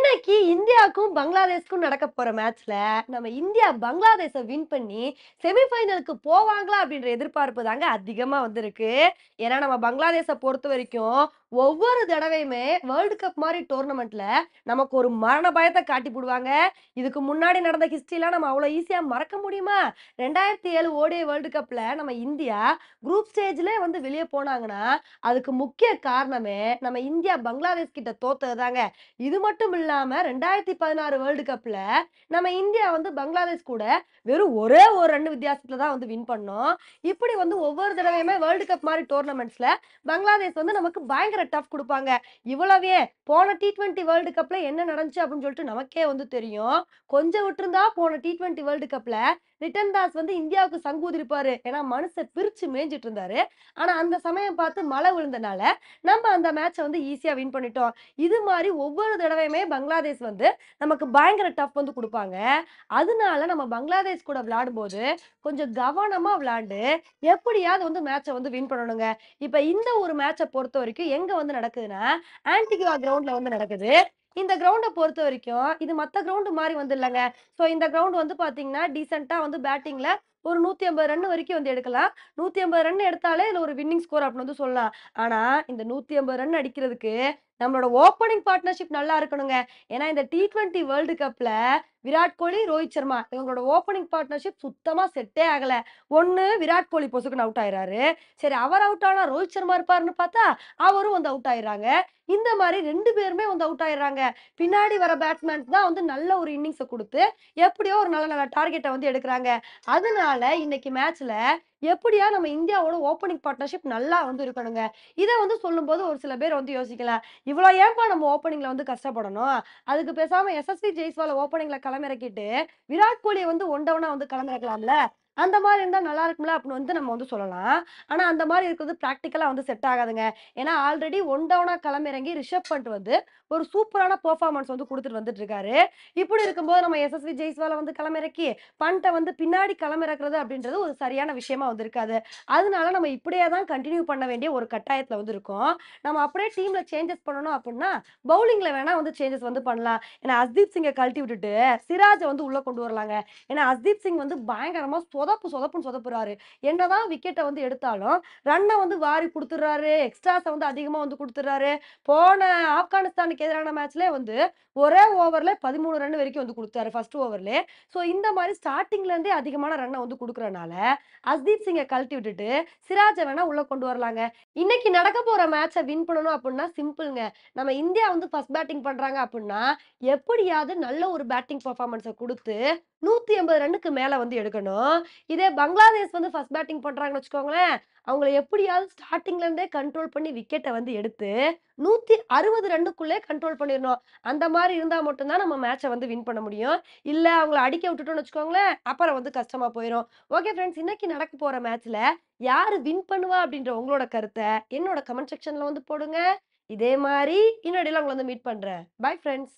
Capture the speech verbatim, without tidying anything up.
இன்னைக்கு இந்தியாவுக்கும் பங்களாதேஷ்க்கும் நடக்க போற மேட்ச்ல நம்ம இந்தியா பங்களாதேஷ வின் பண்ணி செமிஃபைனலுக்கு போவாங்களா அப்படின்ற எதிர்பார்ப்பு தாங்க அதிகமா வந்திருக்கு. ஏன்னா நம்ம பங்களாதேஷ பொறுத்த வரைக்கும் ஒவ்வொரு தடவையுமே வேர்ல்டு கப் மாதிரி டோர்னமெண்ட்ல நமக்கு ஒரு மரண பயத்தை காட்டி போடுவாங்க. இதுக்கு முன்னாடி நடந்த ஹிஸ்டரிலாம் நம்ம அவ்வளவு ஈஸியா மறக்க முடியுமா? ரெண்டாயிரத்தி ஏழு ஓடிஐ வேர்ல்டு கப்ல நம்ம இந்தியா குரூப் ஸ்டேஜ்ல வந்து வெளியே போனாங்கன்னா அதுக்கு முக்கிய காரணமே நம்ம இந்தியா பங்களாதேஷ் கிட்ட தோத்ததுதாங்க. இது மட்டும் இல்லாம ரெண்டாயிரத்தி பதினாறு வேர்ல்டு கப்ல நம்ம இந்தியா வந்து பங்களாதேஷ் கூட வெறும் ஒரே ஒரு ரன் வித்தியாசத்துல தான் வந்து வின் பண்ணோம். இப்படி வந்து ஒவ்வொரு தடவையுமே வேர்ல்டு கப் மாதிரி டோர்னமெண்ட்ஸ்ல பங்களாதேஷ் வந்து நமக்கு பயங்கர டஃப் குடுப்பாங்க. இவ்வளவே போன டி டுவெண்ட்டி வேர்ல்டு கப்ல என்ன நடந்துச்சு அப்படின்னு சொல்லிட்டு நமக்கே வந்து தெரியும். கொஞ்சம் விட்டிருந்தா போன டி டுவெண்ட்டி வேர்ல்டு கப்ல ரிட்டன் தாஸ் வந்து இந்தியாவுக்கு சங்கு ஊதிருப்பாரு. ஏன்னா மனுஷன் பிரிச்சு மேய்ஞ்சிட்டு இருந்தாரு. ஆனா அந்த சமயம் பார்த்து மழை விழுந்தனால நம்ம அந்த மேட்ச வந்து ஈஸியா வின் பண்ணிட்டோம். இது மாரி ஒவ்வொரு தடவையுமே பங்களாதேஷ் வந்து நமக்கு பயங்கர டஃப் வந்து குடுப்பாங்க. அதனால நம்ம பங்களாதேஷ் கூட விளையாடும்போது கொஞ்சம் கவனமா விளையாண்டு எப்படியாவது வந்து மேட்ச வந்து வின் பண்ணணுங்க. இப்ப இந்த ஒரு மேட்ச பொறுத்தவரைக்கும் எங்க வந்து நடக்குதுன்னா, ஆன்டிகுவா கிரவுண்ட்ல வந்து நடக்குது. இந்த கிரவுண்ட பொறுத்தவரைக்கும் இது மத்த கிரவுண்ட் மாரி வந்து இல்லங்க. சோ இந்த கிரவுண்ட் வந்து பார்த்தீங்கன்னா, டீசென்ட்டா வந்து பேட்டிங்ல ஒரு நூத்தி ஐம்பது ரன் வரைக்கும் வந்து எடுக்கலாம். நூத்தி ஐம்பது ரன் எடுத்தாலே இதுல ஒரு வின்னிங் ஸ்கோர் அப்படின்னு வந்து சொல்லலாம். ஆனா இந்த நூத்தி ஐம்பது ரன் அடிக்கிறதுக்கு நம்மளோட ஓப்பனிங் பார்ட்னர்ஷிப் நல்லா இருக்கணுங்க. ஏன்னா இந்த டி டுவெண்ட்டி வேர்ல்டு கப்ல விராட் கோலி, ரோஹித் சர்மா இவங்களோட ஓப்பனிங் பார்ட்னர்ஷிப் சுத்தமா செட்டே ஆகல. ஒண்ணு விராட் கோலி பொசுக்குன்னு அவுட் ஆயிறாரு. சரி அவர் அவுட் ஆனா ரோஹித் சர்மா இருப்பாருன்னு பார்த்தா, அவரும் வந்து அவுட் ஆயிறாங்க. இந்த மாரி ரெண்டு பேருமே வந்து அவுட் ஆயிறாங்க. பின்னாடி வர பேட்ஸ்மேன்ஸ் தான் வந்து நல்ல ஒரு இன்னிங்ஸ குடுத்து, எப்படியோ ஒரு நல்ல நல்ல டார்கெட்ட வந்து எடுக்குறாங்க. அதனால இன்னைக்கு மேட்ச்ல எப்படியா நம்ம இந்தியாவோட ஓப்பனிங் பார்ட்னர்ஷிப் நல்லா வந்து இருக்கணுங்க. இத வந்து சொல்லும்போது ஒரு சில பேர் வந்து யோசிக்கலாம். இவ்வளோ ஏன்பா நம்ம ஓப்பனிங்ல வந்து கஷ்டப்படணும்? அதுக்கு பேசாம எஸ்எஸ்வி ஜெய்ஸ்வால ஓப்பனிங்ல களமிறக்கிட்டு, விராட் கோலிய வந்து ஒன் டவுனா வந்து களமிறக்கலாம்ல. அந்த மாரி இருந்தா நல்லா இருக்கும்ல அப்படின்னு வந்து நம்ம வந்து சொல்லலாம். ஆனா அந்த மாரி இருக்கிறது பிராக்டிகலா வந்து செட் ஆகாதுங்க. ஏன்னா ஆல்ரெடி ஒன் டவுனா களமிறங்கி ரிஷப் பண்ட் வந்து ஒரு சூப்பரான பெர்ஃபார்மன்ஸ் வந்து குடுத்துட்டு வந்துட்டு இருக்காரு. இப்படி இருக்கும்போது நம்ம எஸ்எஸ்வி ஜெய்ஸ்வால வந்து களமிறக்கி, பண்ட்ட வந்து பின்னாடி களமிறக்குறது அப்படின்றது ஒரு சரியான விஷயமா வந்து இருக்காது. அதனால நம்ம இப்படியே தான் கன்டின்யூ பண்ண வேண்டிய ஒரு கட்டாயத்துல வந்து இருக்கோம். நம்ம அப்படியே டீம்ல சேஞ்சஸ் பண்ணணும் அப்படின்னா, பவுலிங்ல வேணா வந்து சேஞ்சஸ் வந்து பண்ணலாம். ஏன்னா ஹர்தீப் சிங்க கழட்டி விட்டுட்டு, சிராஜ வந்து உள்ள கொண்டு வரலாங்க. ஏன்னா ஹர்தீப் சிங் வந்து பயங்கரமா சொதப்பு சொதப்புன்னு சொதப்புறாரு. என்னதான் விக்கெட்ட வந்து எடுத்தாலும், ரன்ன வந்து வாரி குடுத்துடுறாரு. எக்ஸ்ட்ராஸ வந்து அதிகமா வந்து குடுத்துடுறாரு. போன ஆப்கானிஸ்தானுக்கு எதிரான மேட்ச்லயே வந்து ஒரே ஓவர்ல பதிமூணு ரன் வரைக்கும் வந்து குடுத்தாரு ஃபர்ஸ்ட் ஓவர்லயே. சோ இந்த மாரி ஸ்டார்ட்டிங்ல இருந்தே அதிகமான ரன்ன வந்து குடுக்குறனால, ஹர்தீப் சிங்க கழட்டி விட்டுட்டு, சிராஜ வேணா உள்ள கொண்டு வரலாங்க. இன்னைக்கு நடக்க போற மேட்ச வின் பண்ணணும் அப்புட்னா சிம்பிள்ங்க. நம்ம இந்தியா வந்து ஃபர்ஸ்ட் பேட்டிங் பண்றாங்க அப்புட்னா, எப்படியாவது நல்ல ஒரு பேட்டிங் பெர்ஃபார்மன்ஸ குடுத்து நூத்தி ஐம்பது ரன்னுக்கு மேல வந்து எடுக்கணும். இதே பங்களாதேஷ் வந்து ஃபர்ஸ்ட் பேட்டிங் பண்றாங்கன்னு வச்சுக்கோங்களேன், அவங்கள எப்படியாவது ஸ்டார்ட்டிங்ல இருந்தே கண்ட்ரோல் பண்ணி விக்கெட்ட வந்து எடுத்து நூத்தி அறுபது ரன்னுக்குள்ளே கண்ட்ரோல் பண்ணிறணும். அந்த மாரி இருந்தா மட்டும் தான் நம்ம மேட்ச வந்து வின் பண்ண முடியும். இல்ல அவங்கள அடிக்க விட்டுட்டோம்னு வச்சுக்கோங்களேன், அப்புறம் வந்து கஷ்டமா போயிரும். ஓகே ஃபிரெண்ட்ஸ், இன்னைக்கு நடக்க போற மேட்ச்ல யாரு வின் பண்ணுவா அப்படின்ற உங்களோட கருத்த என்னோட கமெண்ட் செக்ஷன்ல வந்து போடுங்க. இதே மாரி இன்னொரு உங்கள வந்து மீட் பண்றேன். Bye friends.